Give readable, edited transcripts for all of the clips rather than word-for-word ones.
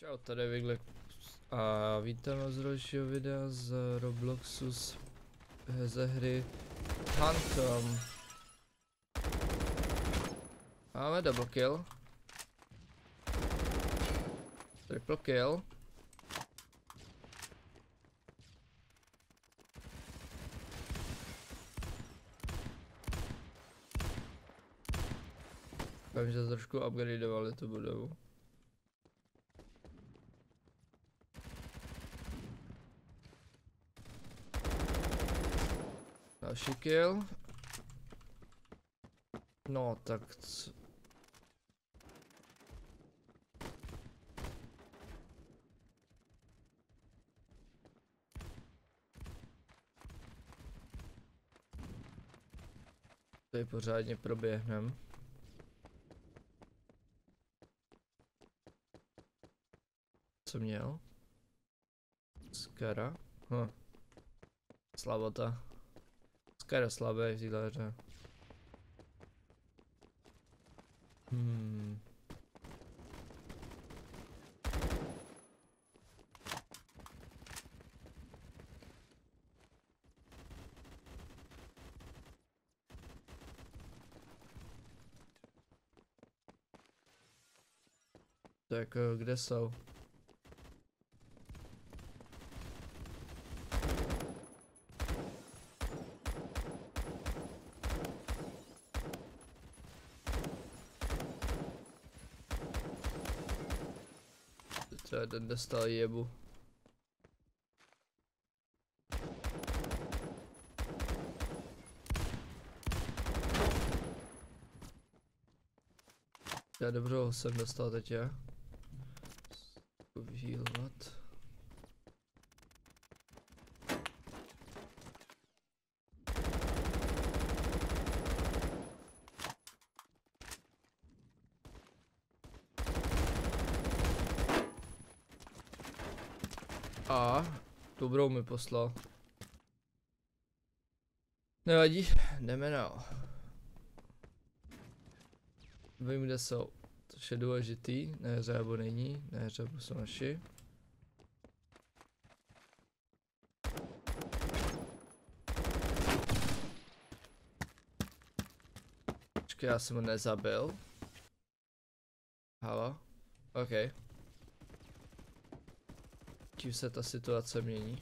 Čau, tady Viglek a vítám vás z dalšího videa z Robloxu ze hry Phantom. Máme double kill. Triple kill. Vím, že trošku upgradeovali tu budovu. Další kill. No tak tady pořádně proběhneme. Co měl? Skara? Slabota. Skara slabé v téhle hře. Tak kde jsou? Třeba ten dostal jebu. Já dobře jsem dostal teď, já. Vyhýlovat. A dobrou mi poslal. Nevadí, jdeme dál. Vím, kde jsou. Což je důležitý, nehřábu není, nehřábu jsou naši. Počkej, já jsem ho nezabil. Halo? OK. Tím se ta situace mění.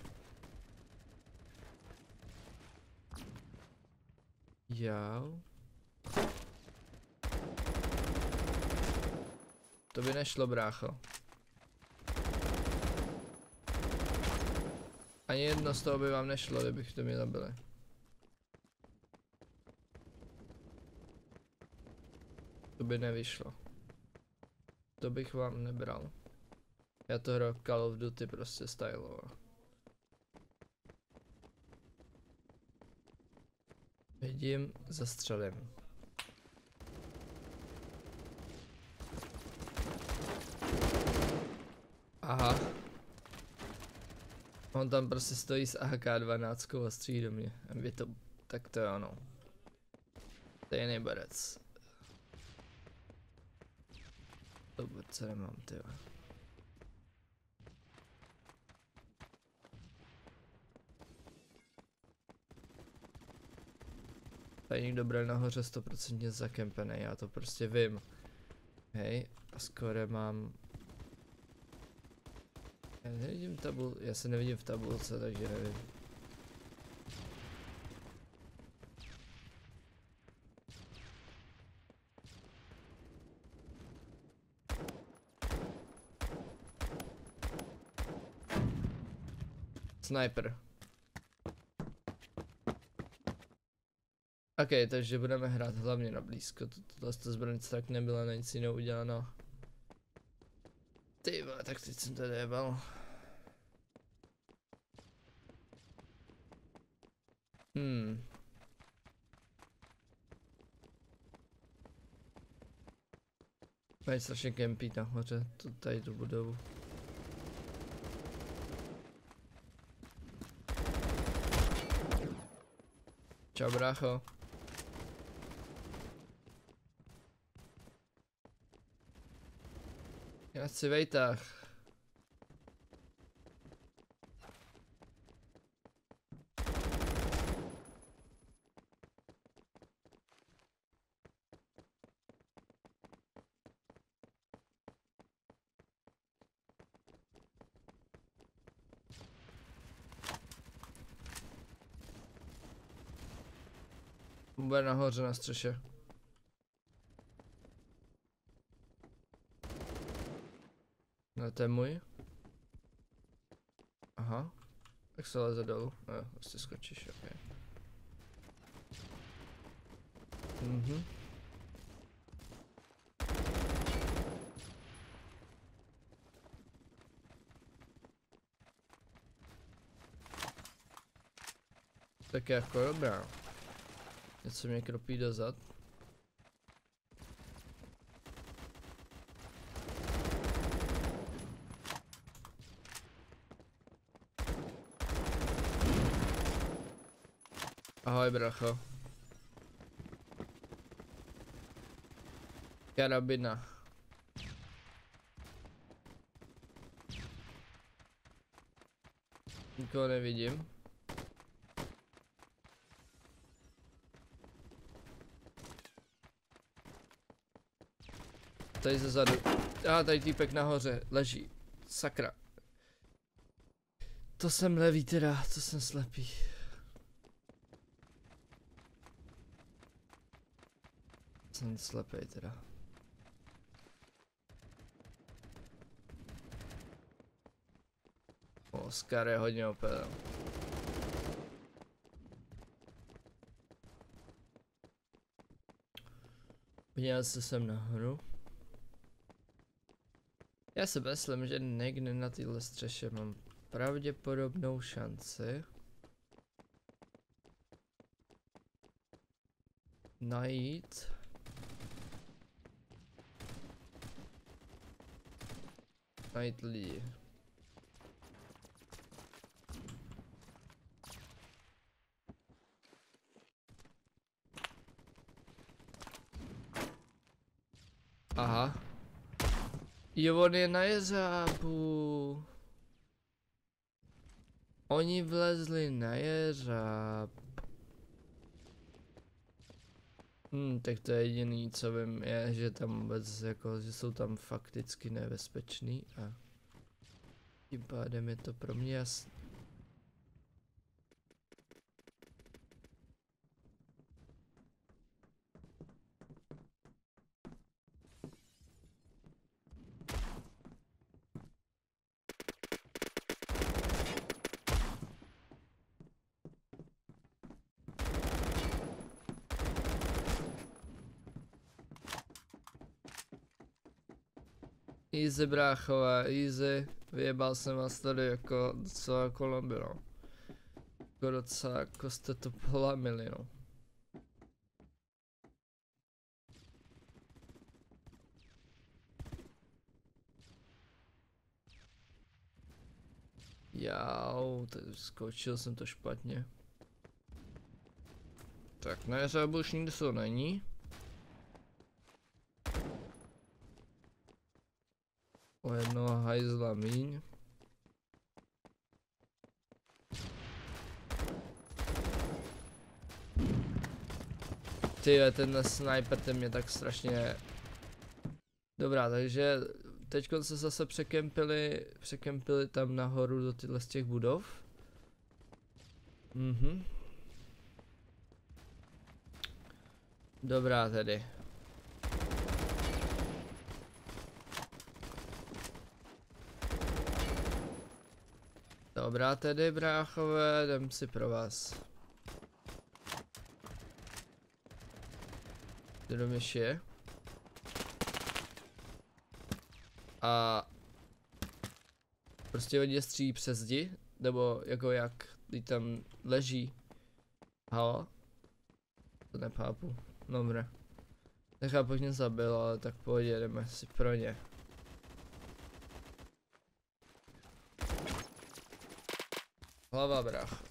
Jau. To by nešlo, brácho. Ani jedno z toho by vám nešlo, kdybych to mě zabili. To by nevyšlo. To bych vám nebral. Já to hraju Call of Duty prostě stylovo. Vidím, zastřelím. Aha. On tam prostě stojí s AK-12 a střílí do mě. Je to, tak to je ono. To je nejbarec. To vůbec nemám, tyjo. Tady někdo byl nahoře 100% zakempený, já to prostě vím. Hej, a skoro mám... Já nevidím já se nevidím v tabulce, takže nevím. Sniper. OK, takže budeme hrát hlavně na blízko. Tohle zbranice tak nebyla na nic jiného uděláno. Ty vole, tak teď jsem tady jebal. Mají strašně kempí nahoře, tady tu budovu. Čau, brácho. Já chci vejtah. Bude nahoře na střeše. No to je můj. Aha. Tak se leze dolů. No jo, vlastně skočíš, ok. Mhm. Tak jako dobrá. Něco mě kropí dozad. Ahoj bracho. Karabina. Nikoho nevidím. Tady ze zadu. Tady týpek nahoře leží. Sakra. To jsem levý teda, to jsem slepý. Jsem slepej teda. Oscar je hodně opět. Podíval se sem nahoru. Já si myslím, že někde na téhle střeše mám pravděpodobnou šanci najít lidi. Aha. Jo, on je na jeřábu. Oni vlezli na jeřáb. Tak to je jediný, co vím, je, že tam vůbec jako, že jsou tam fakticky nebezpeční a tím pádem je to pro mě jasný. Easy bráchové, easy, vyjebal jsem vás tady jako docela kolem, no. Jako docela jako jste to polamili, no. Jau, skočil jsem to špatně. Tak na jeřábu už nikdo to není. O jednoho hajzla míň. Tyhle, tenhle sniper, ten mě tak strašně... Dobrá, takže teďko se zase překempili tam nahoru do tyhle z těch budov. Dobrá tedy. Dobrá tedy, bráchové, jdem si pro vás. Kdo myš je? A prostě hodně střílí přes zdi, nebo jako jak, když tam leží. Halo? To nepápu. Dobré. Nechápu, že mě zabil, ale tak pohodě, jdeme si pro ně. Hlava, brach.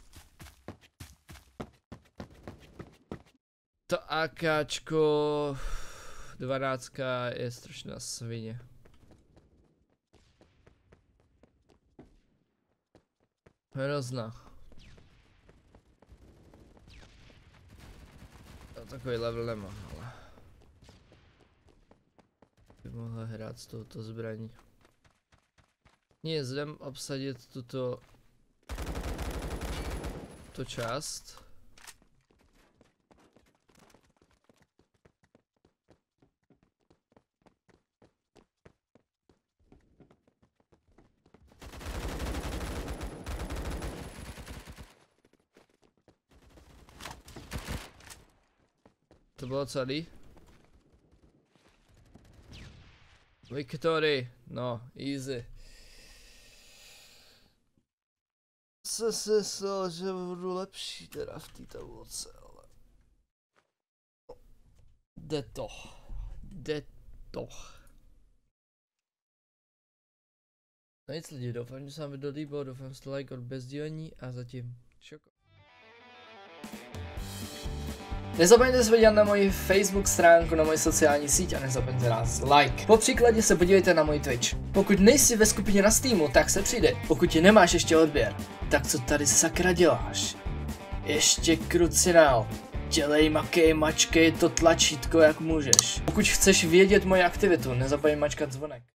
To AKčko 12 je strašná svině. Hrozná. Já takový level nemám, ale by mohla hrát s touto zbraní. Nic, jdem obsadit tuto část. To bylo celý. Victory, no, easy. Se myslel, že budu lepší teda v té tabulce, ale... Jde to. No nic lidi, doufám, že se vám video líbilo, doufám, že jste like od bezdílení a zatím čoko. Nezapomeňte se podívat na moji Facebook stránku, na moji sociální síť a nezapomeňte nás like. Po příkladě se podívejte na můj Twitch. Pokud nejsi ve skupině na Steamu, tak se přidej. Pokud ti nemáš ještě odběr, tak co tady sakra děláš? Ještě krucinál. Dělej, makej, mačkej to tlačítko jak můžeš. Pokud chceš vědět moji aktivitu, nezapomeň mačkat zvonek.